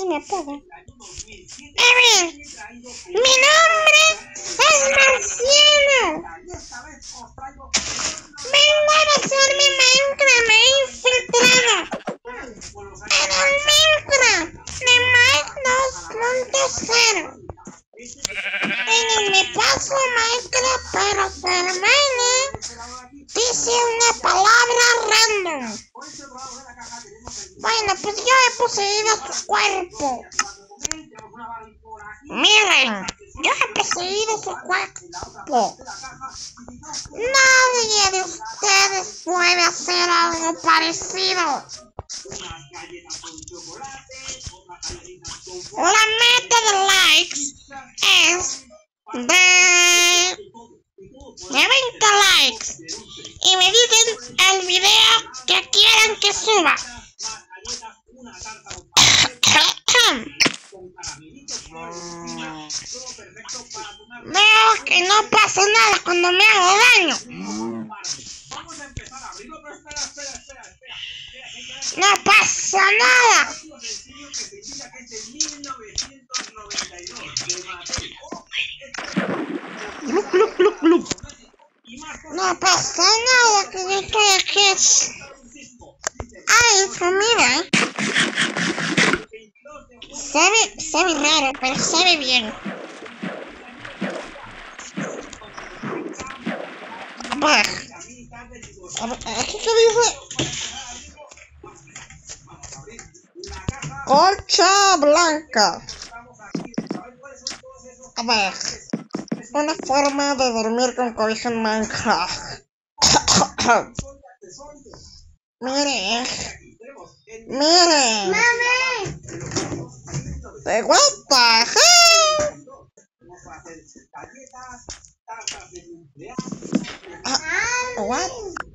me apaga. A ver, mi nombre es Marciano. Vengo a hacer mi Minecraft infiltrada. En el Minecraft de Minecraft 2.0. En el me paso Minecraft para Fermine dice una palabra random. Bueno, pues yo he poseído su cuerpo. Miren, yo he poseído su cuerpo. Nadie de ustedes puede hacer algo parecido. La meta de likes es de 20 likes y me dicen el video que quieren que suba. Veo que no pasa nada cuando me hago daño. No pasa nada. Glup, glup, glup, glup. No pasa nada que yo estoy aquí. Ay, hijo, mira. Se ve raro, pero se ve bien. A ver, ¿qué dice? Colcha blanca. A ver, una forma de dormir con cobija en Minecraft. Mire. What the hell? What?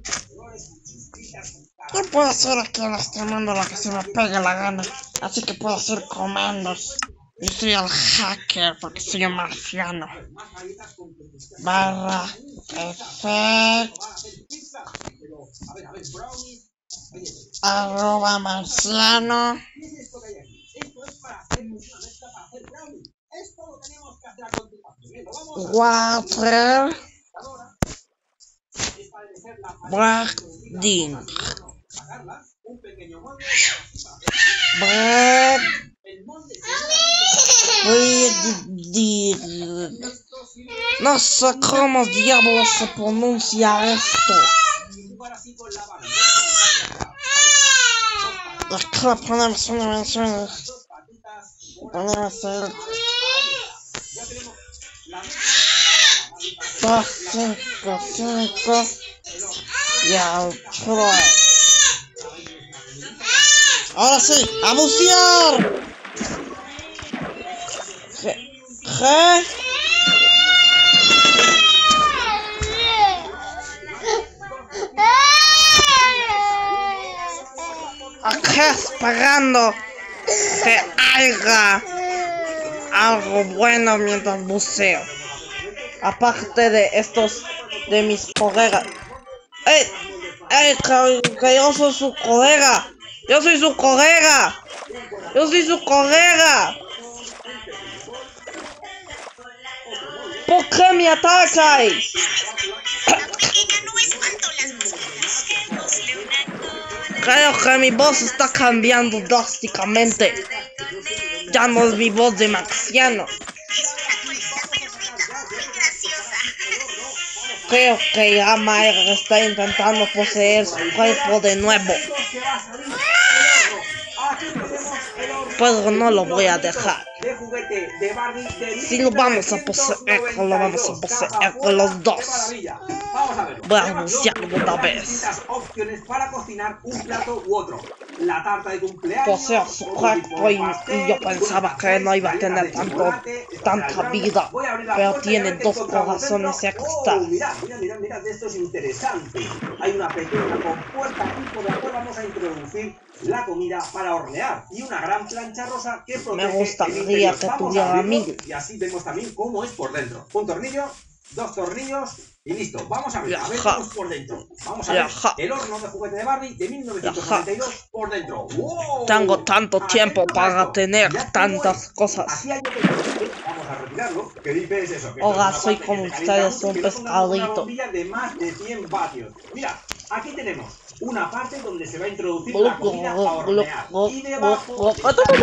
Yo puedo hacer aquí en este mundo lo que se me pegue la gana, así que puedo hacer comandos. Yo soy el hacker porque soy un marciano. Barra F arroba marciano. Water Breeding. No sé cómo diablos se pronuncia esto. Aquí le ponemos una mención. Ponemos el 2, 5, 5 y al 3. Ahora sí, a bucear. Acá esperando que haya algo bueno mientras buceo. Aparte de estos, de mis colegas. Que yo soy su colega. Yo soy su colega. Yo soy su colega. ¿Por qué me atacáis? Creo que mi voz está cambiando drásticamente. Ya no es mi voz de marciano. Creo que Yamaer está intentando poseer su cuerpo de nuevo. Pero no lo voy a dejar. Si lo vamos a poseer, lo vamos a poseer con los dos. Voy a anunciarlo otra vez. Poseo su cuerpo y yo pensaba que no iba a tener tanta vida, pero tiene 2 corazones extra. Mira, esto es interesante. Hay una pequeña compuerta aquí por la cual vamos a introducir la comida para hornear y una gran plancha rosa que protege. Me gustaría que tuviera 1000. Y así vemos también cómo es por dentro. Un tornillo 2 tornillos y listo. Vamos a ver por dentro. Vamos a ver el horno de juguete de Barbie de 1992 por dentro. ¡Wow! Tengo tanto tiempo para tener tantas cosas. Aquí hay otro. Vamos a retirarlo. ¿Qué dices eso? Hola, soy con ustedes, un pescadito. De más de 100 vatios. Mira, aquí tenemos una parte donde se va a introducir la comida a hornear. Y debajo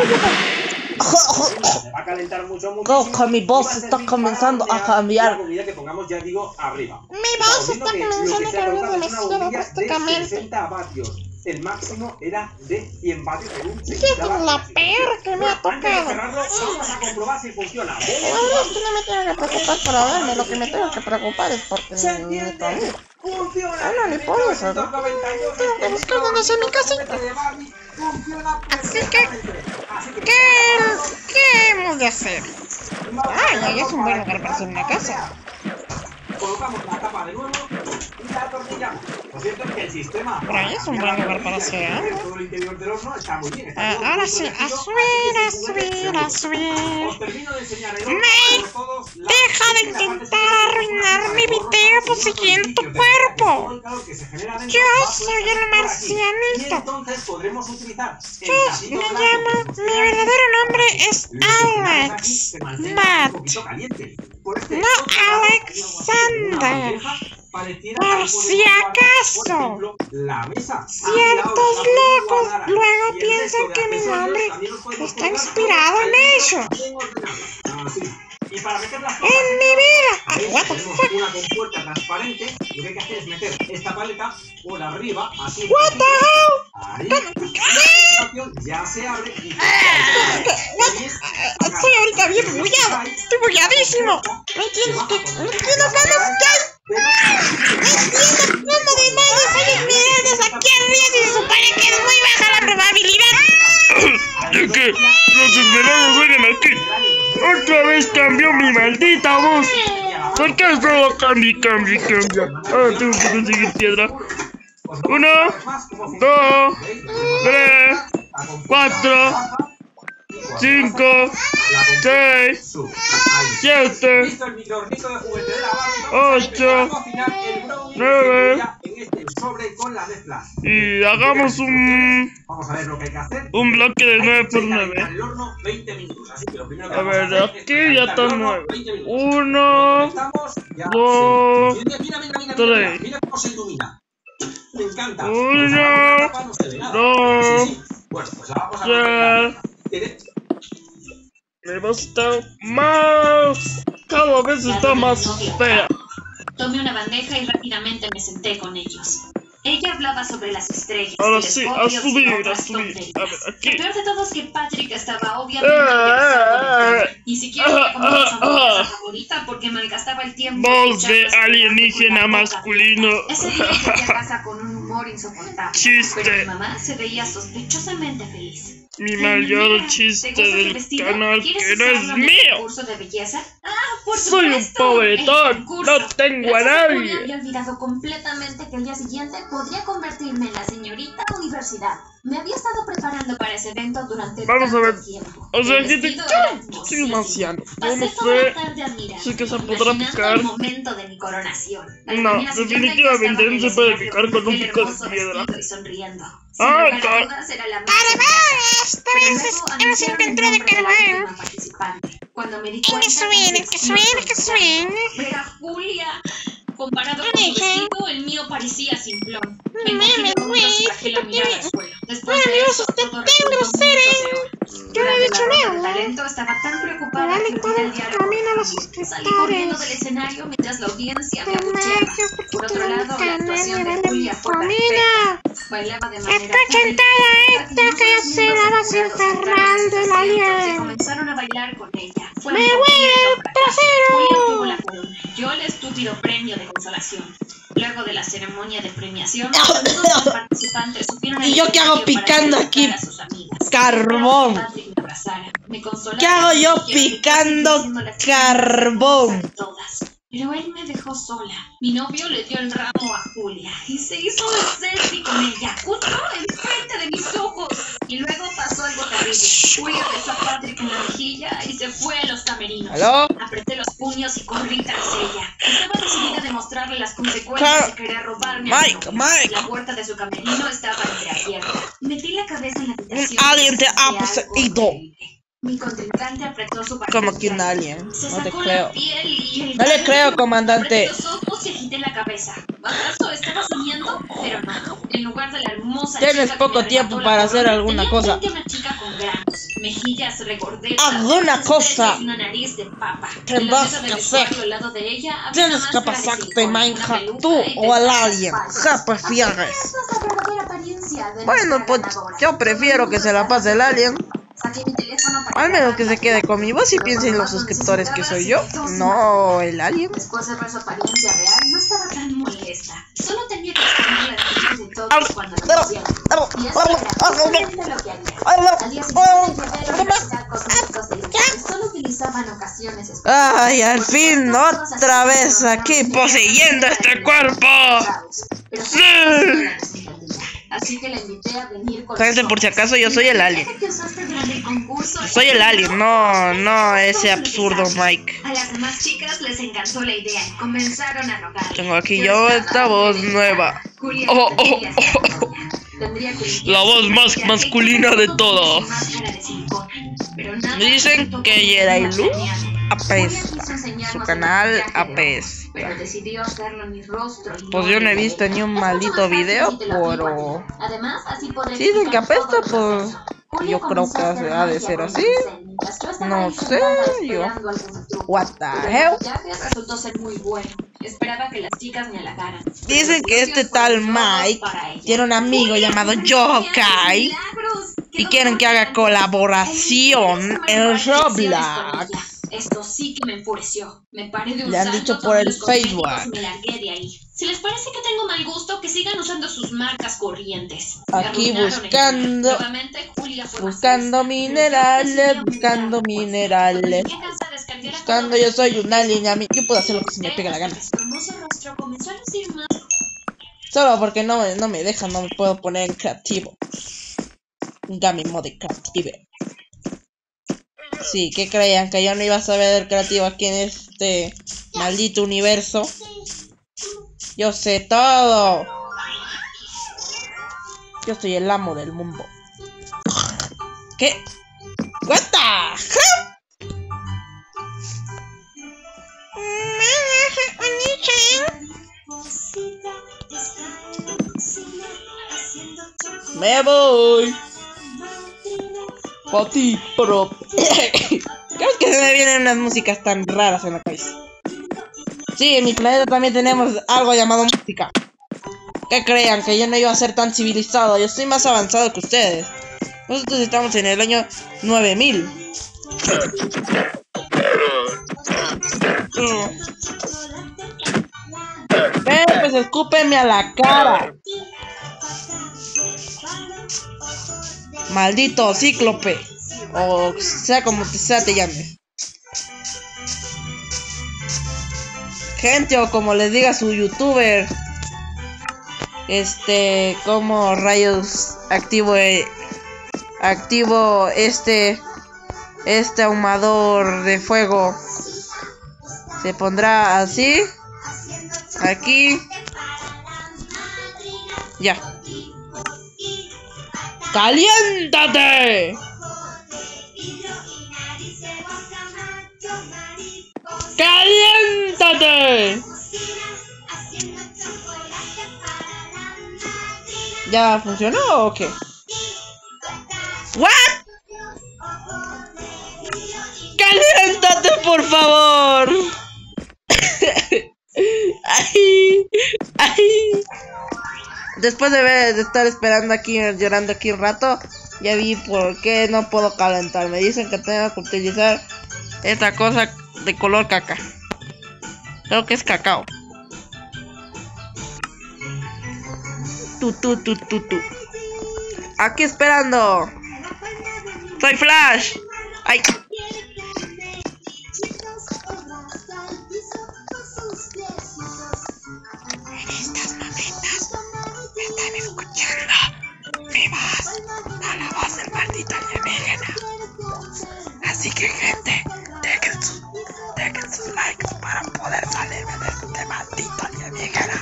se va a calentar mucho. Que mi voz está comenzando a cambiar. La comida que pongamos, ya digo, arriba. Mi voz está comenzando a cambiar demasiado drásticamente. 60 vatios. El máximo era de 100 vatios en un 60 Esta es la peor que me ha Antes de tocado. cerrarlo, vamos a comprobar si funciona. La verdad es que no me tengo que preocupar por verme, lo que me tengo que preocupar es porque ¿Se mi entiende? familia. Funciona. Ah, no, ni por eso, ¿no? Tengo que buscar dónde está mi casita. Así que, ¿qué hemos de hacer? Ay, es un buen lugar para hacer una casa. Colocamos la tapa de nuevo y la atornillamos. Lo cierto es que el sistema... Por ahí es un buen lugar para hacer algo. Todo el interior del horno está muy bien. Ahora sí, a subir. Os termino de enseñar el horno por todos lados. Deja de intentar arruinar mi video poseyendo tu cuerpo. Yo soy el marcianito. Entonces podremos utilizar... Yo me llamo, mi verdadero nombre es Alex Matt. No Alexander. Por si acaso. Ciertos locos luego piensan que mi nombre está inspirado en ellos. En mi vida. What the fuck? Una compuerta transparente y lo que hay que hacer es meter esta paleta por arriba, así. What the hell? Ahí. Ya se abre y... Estoy ahorita bien bugueado. Estoy bugueadísimo. No entiendo cómo demonios hay inmigrantes aquí arriba si se supone que es muy baja la probabilidad. Es que los esmeraldas vengan aquí. Otra vez cambió mi maldita voz. ¿Por qué solo cambia? Ahora tengo que conseguir piedra. 1, 2, 3, 4, 5, 6, 7, 8, 9. Y hagamos un bloque de 9 por 9. A ver, aquí ya está 9. 1, 2, 3. 1, 2, 3. Me va a estar más. Cada vez está más fea. Tomé una bandeja y rápidamente me senté con ellos. Ella hablaba sobre las estrellas. Ahora sí, a subir. A ver, aquí. Lo peor de todo es que Patrick estaba obviamente interesado en ni siquiera había comido su hamburguesa favorita porque malgastaba el tiempo. Voz de alienígena masculino. Ese día llegué a casa con un humor insoportable. Chiste. Pero mi mamá se veía sospechosamente feliz. Mi mayor chiste del canal que no es mío. ¿Curso de belleza? Por Soy un supuesto, pobretón, no tengo a nadie. Había olvidado completamente que el día siguiente podría convertirme en la señorita universidad. Me había estado preparando para ese evento durante tanto tiempo. O sea, gente, yo soy un anciano. Yo no sé si que se podrá picar. El momento de mi coronación. No, definitivamente no se puede picar con un pico de piedra. Ah, claro. Esta vez hemos encontrado carbón. Hay que subir. Ver a Julia. Comparado con su vestido, el mío parecía simplón. Me imagino cómo traje la mirada al suelo. Después de eso, todo resultó mucho peor. Yo no he dicho nada. El talento estaba tan preocupada Dale que todo olvidé el el diálogo. camino a los Salí corriendo del suscriptores. escenario mientras la audiencia me No abucheaba. marques porque Por otro todo el lado, la canal actuación era de de Julia mi fue familia. perfecta. Bailaba de manera Escuchen toda esta canción a los infernal del alien. Comenzaron a bailar con ella. Fue ¡Me un huele completo el fracaso. trasero! Julia obtuvo la corona. Yo el estúpido premio de consolación. Luego de la ceremonia de premiación, todos los participantes supieron ¿Y yo qué hago picando aquí carbón? ¿Qué hago yo picando carbón? Pero él me dejó sola. Mi novio le dio el ramo a Julia y se hizo un selfie con ella, justo enfrente de mis ojos. Y luego pasó algo terrible. Julia besó a Patrick en la mejilla y se fue a los camerinos. ¿Aló? Apreté los puños y corrí tras ella. Ese las consecuencias de querer robarme. Mike. La puerta de su camerino estaba entreabierta. Metí la cabeza en la Un habitación. alien te ha poseído. Mi contrincante apretó su Como que un alien. Se No te sacó creo. la piel y el No le creo, comandante. Apreté los ojos y agité la cabeza. ¿Acaso estaba soñando? Pero no. En lugar de la hermosa Tienes chica que poco me tiempo arrebató para la hacer corona, alguna tenía cosa. frente a una chica con granos, mejillas regordetas, Alguna ojos cosa. estrechos y una nariz de papa. Tendrás En la mesa de que vestuario hacer. al lado de ella había Tienes una que máscara de pasarte, silicón, una Minecraft. peluca Tú y o al pestañas alien. falsas. ¿Qué prefieres? Esa es la verdadera apariencia de Bueno, nuestra pues ganadora. yo prefiero que se la pase el alien. Saqué mi teléfono para Al menos que se grabarla. quede con mi voz y piensen los suscriptores que soy yo. No el alien. Después de ver su apariencia real, no estaba tan molesta. Solo tenía que esconder las cosas de todos cuando lo hicieran. Y eso era justamente lo que haría. Al día siguiente llevé a la universidad cosméticos de Lisa y solo utilizaba en ocasiones especiales. Ay, al fin, otra vez aquí poseyendo este cuerpo. Pero sí, no las entendía. Así que la invité a venir con Gente, por si acaso, yo soy el alien. que usaste durante el concurso. Soy el alien, no ese absurdo Mike. A las demás chicas les encantó la idea y comenzaron a rogar. Tengo aquí yo esta voz nueva. Julia Oh, tendría oh, esta campaña. Tendría que limpiar La voz su más traje masculina de con todo. su máscara de silicona. Pero nada Dicen resultó que como Yerailu tenía planeado. Julia apesta. quiso enseñarnos Su el canal maquillaje de apesta. pero decidió hacerlo en mi rostro y Pues no yo en no he la visto de ella. ni un Es mucho maldito más fácil video, si te lo aplico a pero ti. Además, así podré si dicen que explicar apesta, todo el pues proceso. Julia yo creo comenzó que a hacer ha de magia ser con así. las técnicas. Yo estaba No ahí sé, sentada yo. esperando algún truco. What the Pero el hell? maquillaje resultó ser muy bueno. Esperaba que las chicas me halagaran. Pero Dicen los que este elogios tal fueron todos Mike para ella. tiene un amigo Julia, llamado ¿por qué Yokai haces milagros? y quieren que haga colaboración en Roblox. Esto sí que me enfureció. Me paré de un Le han salto, dicho por tomé el los cosméticos Facebook. y me largué de ahí. Si les parece que tengo mal gusto, que sigan usando sus marcas corrientes. Aquí Me arruinaron el buscando- día. Nuevamente, Julia fue más Buscando lista. minerales, buscando minerales. Qué cansada, descargué la Buscando, yo soy un alien y a mí yo puedo hacer lo que se me pega la gana. Su hermoso rostro comenzó a lucir más. Solo porque no me dejan, no me puedo poner en creativo. Un Game Mode creativo. Sí, ¿qué creían? ¿Que yo no iba a saber del creativo aquí en este maldito universo? Yo sé todo. Yo soy el amo del mundo. ¿Qué? What the? Me voy. Pa' ti, pero... Creo que se me vienen unas músicas tan raras en la cabeza. Sí, en mi planeta también tenemos algo llamado música. ¿Qué crean? Que yo no iba a ser tan civilizado. Yo estoy más avanzado que ustedes. Nosotros estamos en el año 9000. Pues escúpenme a la cara. Maldito cíclope. O sea como sea te llame. Gente, o como les diga su youtuber. Como rayos activo este ahumador de fuego. Se pondrá así. Aquí. Ya. ¡Caliéntate! ¡Caliéntate! ¿Ya funcionó o qué? ¿What? ¡Caliéntate, por favor! ¡Ay! ¡Ay! Después de estar esperando aquí, llorando aquí un rato, ya vi por qué no puedo calentar. Me dicen que tengo que utilizar esta cosa de color caca. Creo que es cacao. Tú. Aquí esperando. Soy Flash. Ay. En estas momentos me están escuchando mi voz, no la voz del maldito alienígena. Así que gente, dejen sus likes para poder salirme de este mal Maldita viejera.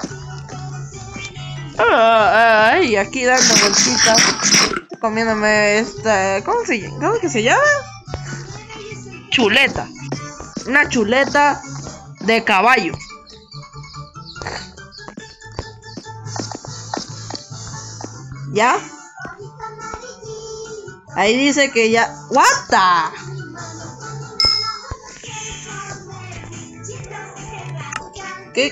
Ay, aquí dando vueltitas. Comiéndome esta... ¿Cómo que se llama? Chuleta. Una chuleta de caballo. ¿Ya? Ahí dice que ya... ¿What the? ¿Qué?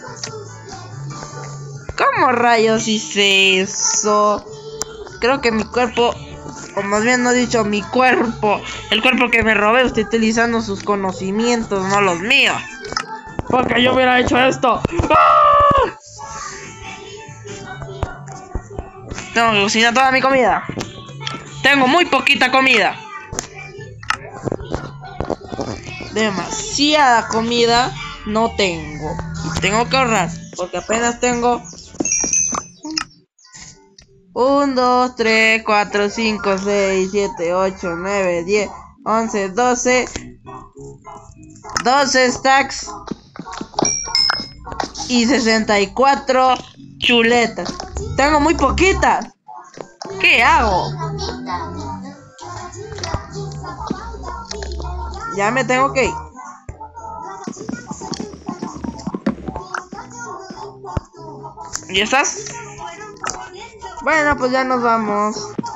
¿Cómo rayos hice eso? Creo que mi cuerpo... O más bien no he dicho mi cuerpo. El cuerpo que me robé, estoy utilizando sus conocimientos, no los míos. Porque yo hubiera hecho esto. ¡Ah! Tengo que cocinar toda mi comida. Tengo muy poquita comida. Demasiada comida no tengo. Y tengo que ahorrar. Porque apenas tengo 1, 2, 3, 4, 5, 6, 7, 8, 9, 10, 11, 12 stacks y 64 chuletas. Tengo muy poquitas. ¿Qué hago? Ya me tengo que ir. ¿Ya estás? Bueno, pues ya nos vamos.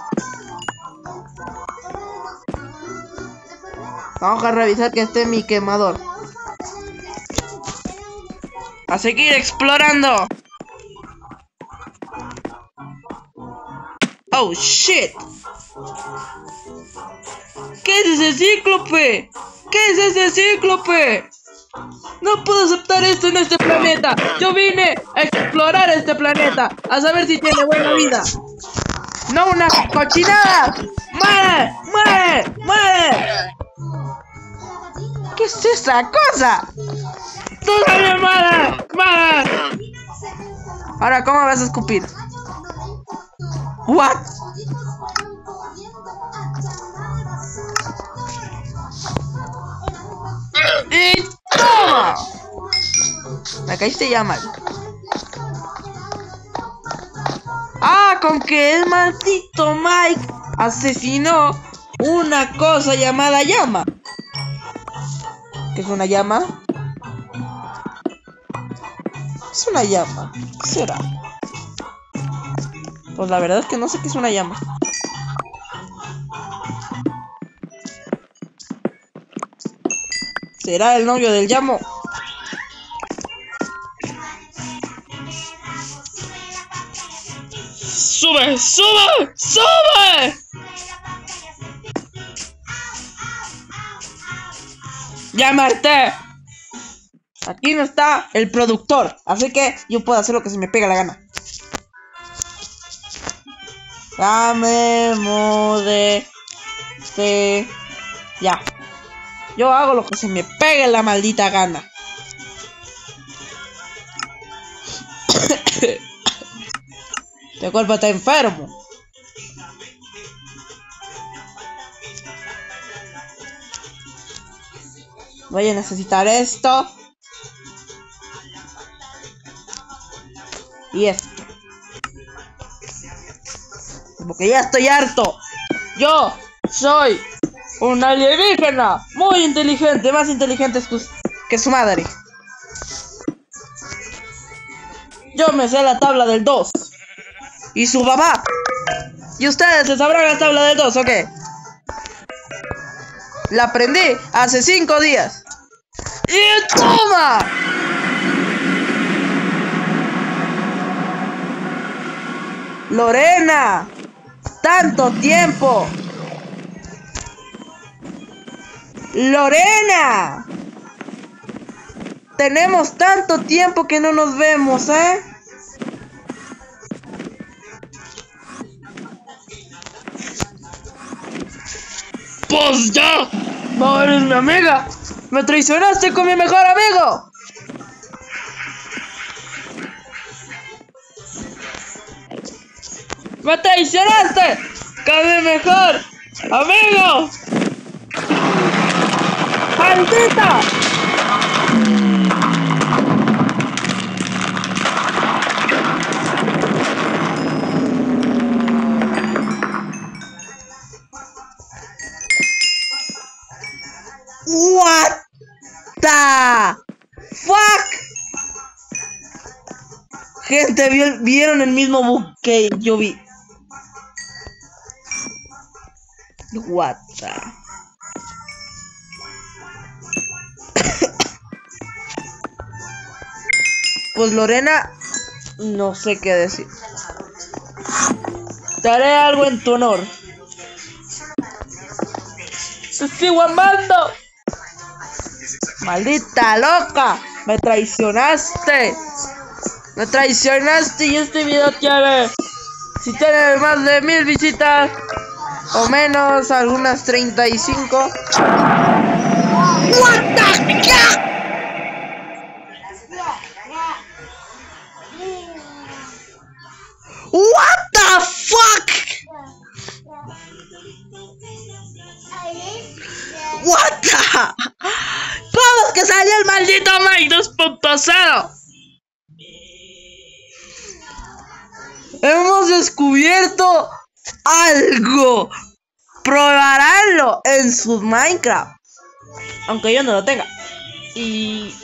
Vamos a revisar que esté mi quemador. A seguir explorando. Oh shit. ¿Qué es ese cíclope? ¿Qué es ese cíclope? No puedo aceptar esto en este planeta. Yo vine a explorar este planeta, a saber si tiene buena vida. No una cochinada. ¡Muere! ¡Muere! ¡Muere! ¿Qué es esa cosa? ¡Tú también muere! ¡Muere! Ahora, ¿cómo vas a escupir? ¿What? ¡Y toma! Me caíste ya mal. Ah, con que el maldito Mike asesinó una cosa llamada llama. ¿Qué es una llama? Es una llama. ¿Qué será? Pues la verdad es que no sé qué es una llama. ¿Será el novio del llamo? ¡Sube! ¡Sube! ¡Sube! ¡Ya marté! Aquí no está el productor, así que yo puedo hacer lo que se me pega la gana. Dame mode. Ya. Yo hago lo que se me pegue la maldita gana. Este cuerpo está enfermo. Voy a necesitar esto. Y esto. Porque ya estoy harto. Yo soy un alienígena muy inteligente, más inteligente que su madre. Yo me sé la tabla del 2. Y su mamá. ¿Y ustedes se sabrán la tabla del 2 o qué? La aprendí hace 5 días. ¡Y toma! Lorena, tanto tiempo. Lorena, tenemos tanto tiempo que no nos vemos, ¿eh? Pues ya, no eres mi amiga. Me traicionaste con mi mejor amigo. ¡Me traicionaste con mi mejor amigo! ¡Maldita! Gente, vieron el mismo bug que yo vi. What the... Pues Lorena, no sé qué decir. Te haré algo en tu honor. ¡Te sigo amando! ¡Maldita loca! ¡Me traicionaste! ¡Me traicionaste! Y este video tiene... Si tiene más de 1000 visitas o menos, algunas 35. What the fuck? What the fuck? What the... ¿Cómo que salió el maldito Mike 2.0? Hemos descubierto algo. Probaránlo en su Minecraft, aunque yo no lo tenga. Y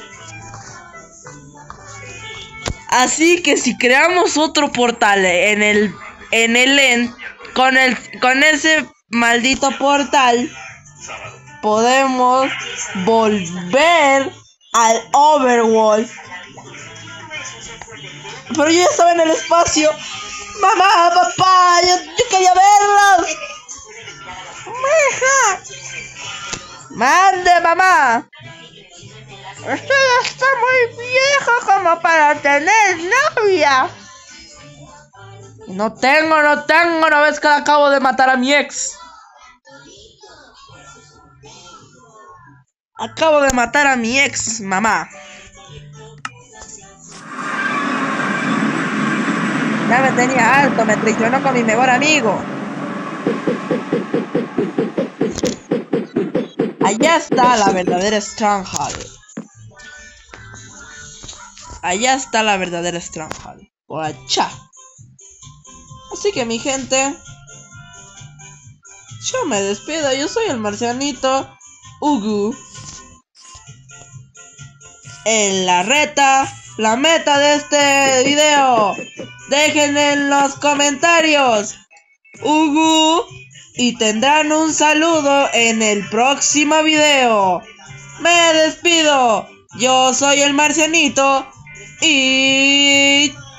así que si creamos otro portal en el end, con ese maldito portal, podemos volver al Overworld. Pero yo ya estaba en el espacio. Mamá, papá, yo quería verlos. Mija. Mande, mamá. Usted está muy viejo como para tener novia. No tengo, ¿no ves que acabo de matar a mi ex? Acabo de matar a mi ex, mamá. Ya me tenía alto, me traicionó con mi mejor amigo. Allá está la verdadera Stronghold. Allá está la verdadera Stronghold. Por allá. Así que mi gente, yo me despido. Yo soy el marcianito Ugu. En la meta de este video, dejen en los comentarios Ugu y tendrán un saludo en el próximo video. Me despido. Yo soy el marcianito y